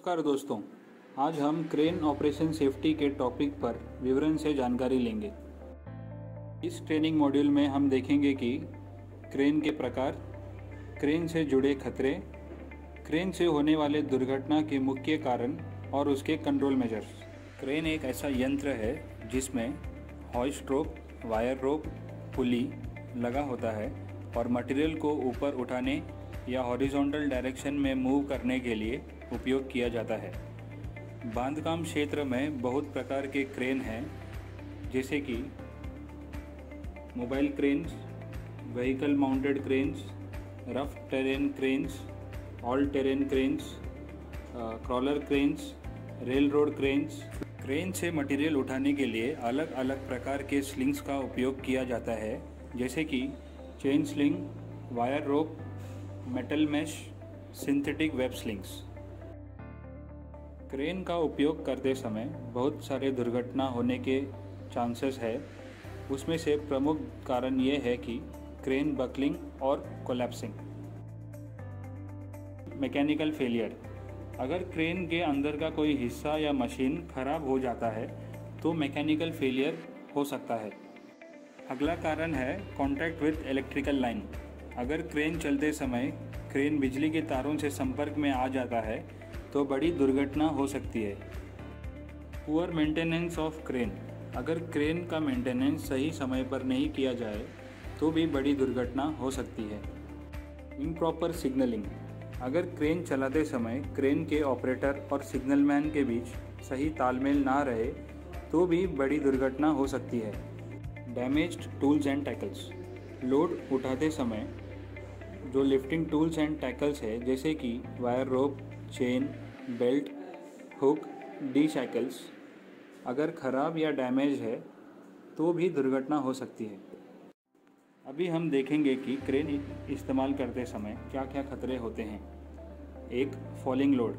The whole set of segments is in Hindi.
नमस्कार दोस्तों, आज हम क्रेन ऑपरेशन सेफ्टी के टॉपिक पर विवरण से जानकारी लेंगे। इस ट्रेनिंग मॉड्यूल में हम देखेंगे कि क्रेन के प्रकार, क्रेन से जुड़े खतरे, क्रेन से होने वाले दुर्घटना के मुख्य कारण और उसके कंट्रोल मेजर्स। क्रेन एक ऐसा यंत्र है जिसमें हॉइस्ट रोप, वायर रोप, पुली लगा होता है और मटेरियल को ऊपर उठाने या हॉरिजॉन्टल डायरेक्शन में मूव करने के लिए उपयोग किया जाता है। बांधकाम क्षेत्र में बहुत प्रकार के क्रेन हैं, जैसे कि mobile cranes, vehicle mounted cranes, rough terrain cranes, all terrain cranes, crawler cranes, rail road cranes. Crane से मटेरियल उठाने के लिए अलग अलग प्रकार के स्लिंग्स का उपयोग किया जाता है, जैसे कि chain sling, wire rope, metal mesh, synthetic web slings. Crane का उपयोग करते समय बहुत सारे दुर्घटना होने के चांसेस है। उसमें से प्रमुख कारण ये है कि क्रेन बकलिंग और कोलैप्सिंग। मैकेनिकल फेलियर, अगर क्रेन के अंदर का कोई हिस्सा या मशीन खराब हो जाता है तो मैकेनिकल फेलियर हो सकता है। अगला कारण है कॉन्टैक्ट विद इलेक्ट्रिकल लाइन। अगर क्रेन चलते समय क्रेन बिजली के तारों से संपर्क में आ जाता है तो बड़ी दुर्घटना हो सकती है। पुअर मेंटेनेंस ऑफ क्रेन, अगर क्रेन का मेंटेनेंस सही समय पर नहीं किया जाए तो भी बड़ी दुर्घटना हो सकती है। इम्प्रॉपर सिग्नलिंग, अगर क्रेन चलाते समय क्रेन के ऑपरेटर और सिग्नलमैन के बीच सही तालमेल ना रहे तो भी बड़ी दुर्घटना हो सकती है। Damaged tools and tackles, load उठाते समय जो लिफ्टिंग टूल्स एंड टैकल्स है, जैसे कि wire rope, chain, belt, hook, D shackles, अगर ख़राब या डैमेज है तो भी दुर्घटना हो सकती है। अभी हम देखेंगे कि क्रेन इस्तेमाल करते समय क्या क्या खतरे होते हैं। एक, फॉलिंग लोड,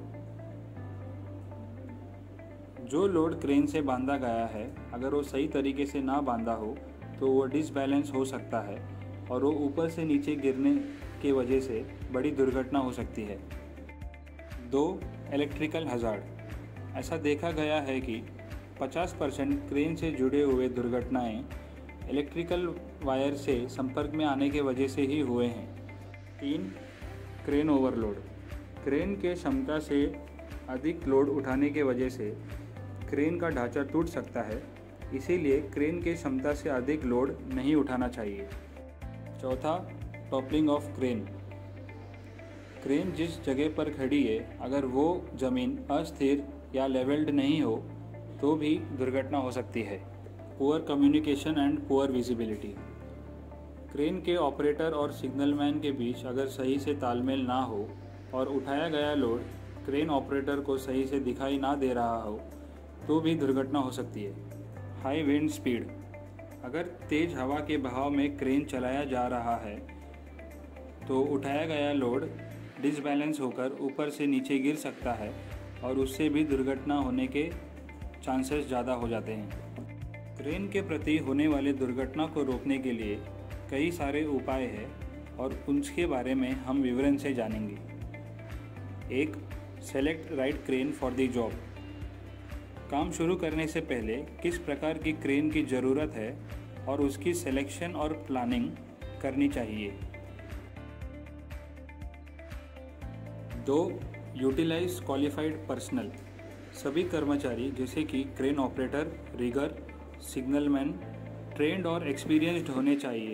जो लोड क्रेन से बांधा गया है अगर वो सही तरीके से ना बांधा हो तो वो डिसबैलेंस हो सकता है और वो ऊपर से नीचे गिरने की वजह से बड़ी दुर्घटना हो सकती है। 2, इलेक्ट्रिकल हज़ार्ड, ऐसा देखा गया है कि 50% क्रेन से जुड़े हुए दुर्घटनाएं इलेक्ट्रिकल वायर से संपर्क में आने के वजह से ही हुए हैं। 3, क्रेन ओवरलोड, क्रेन के क्षमता से अधिक लोड उठाने के वजह से क्रेन का ढांचा टूट सकता है, इसीलिए क्रेन के क्षमता से अधिक लोड नहीं उठाना चाहिए। 4, टॉपलिंग ऑफ क्रेन, क्रेन जिस जगह पर खड़ी है अगर वो ज़मीन अस्थिर या लेवल्ड नहीं हो तो भी दुर्घटना हो सकती है। Poor communication and poor visibility, crane के ऑपरेटर और सिग्नलमैन के बीच अगर सही से तालमेल ना हो और उठाया गया लोड क्रेन ऑपरेटर को सही से दिखाई ना दे रहा हो तो भी दुर्घटना हो सकती है। हाई विंड स्पीड, अगर तेज़ हवा के बहाव में क्रेन चलाया जा रहा है तो उठाया गया लोड डिसबैलेंस होकर ऊपर से नीचे गिर सकता है और उससे भी दुर्घटना होने के चांसेस ज़्यादा हो जाते हैं। क्रेन के प्रति होने वाले दुर्घटना को रोकने के लिए कई सारे उपाय हैं और उनके बारे में हम विवरण से जानेंगे। 1, select right crane for the job, काम शुरू करने से पहले किस प्रकार की क्रेन की ज़रूरत है और उसकी सिलेक्शन और प्लानिंग करनी चाहिए। 2, यूटिलाइज क्वालिफाइड पर्सनल, सभी कर्मचारी जैसे कि crane operator, rigger, signalman trained और एक्सपीरियंस्ड होने चाहिए।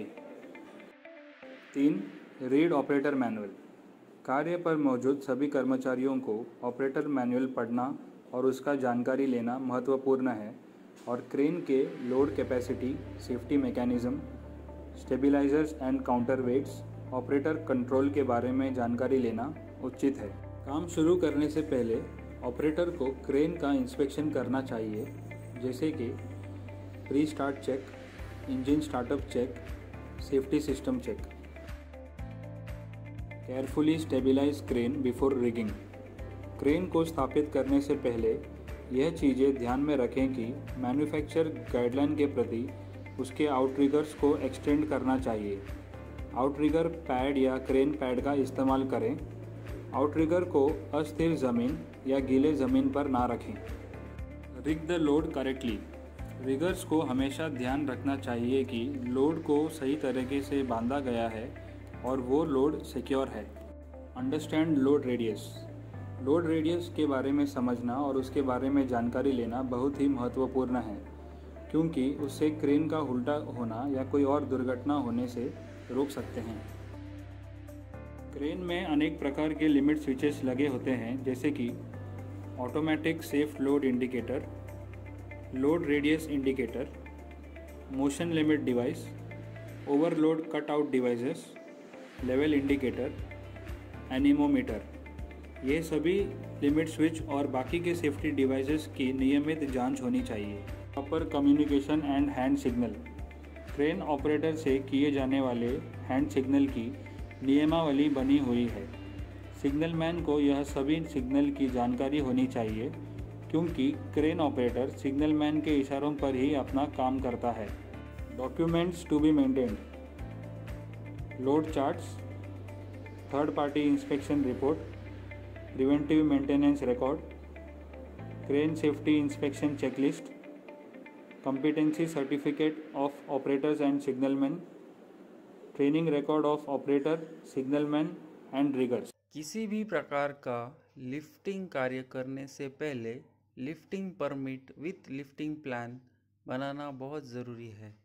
3, रीड ऑपरेटर मैनुअल, कार्य पर मौजूद सभी कर्मचारियों को ऑपरेटर मैनुअल पढ़ना और उसका जानकारी लेना महत्वपूर्ण है और क्रेन के load capacity, safety mechanism, stabilizers and counter weights, operator control के बारे में जानकारी लेना उचित है। काम शुरू करने से पहले ऑपरेटर को क्रेन का इंस्पेक्शन करना चाहिए, जैसे कि pre start check, engine startup check, safety system check. Carefully stabilize crane before rigging, crane को स्थापित करने से पहले यह चीज़ें ध्यान में रखें कि मैन्युफैक्चर गाइडलाइन के प्रति उसके आउटरिगर्स को एक्सटेंड करना चाहिए। आउटरिगर पैड या क्रेन पैड का इस्तेमाल करें। आउटरिगर को अस्थिर ज़मीन या गीले ज़मीन पर ना रखें। Rig the load correctly. Riggers को हमेशा ध्यान रखना चाहिए कि लोड को सही तरीके से बांधा गया है और वो लोड सिक्योर है। Understand load radius. Load radius के बारे में समझना और उसके बारे में जानकारी लेना बहुत ही महत्वपूर्ण है, क्योंकि उससे क्रेन का उल्टा होना या कोई और दुर्घटना होने से रोक सकते हैं। क्रेन में अनेक प्रकार के लिमिट स्विचेस लगे होते हैं, जैसे कि automatic safe load indicator, load radius indicator, motion limit device, overload cut out devices, level indicator, anemometer. ये सभी लिमिट स्विच और बाकी के सेफ्टी डिवाइसेस की नियमित जांच होनी चाहिए। Proper communication and hand signal. Crane operator से किए जाने वाले हैंड सिग्नल की नियमावली बनी हुई है। सिग्नलमैन को यह सभी सिग्नल की जानकारी होनी चाहिए, क्योंकि क्रेन ऑपरेटर सिग्नलमैन के इशारों पर ही अपना काम करता है। Documents to be maintained. Load charts, third party inspection report, preventive maintenance record, crane safety inspection checklist, competency certificate of operators and signalmen, training record of operator, signalman and riggers. किसी भी प्रकार का लिफ्टिंग कार्य करने से पहले lifting permit with lifting plan बनाना बहुत ज़रूरी है।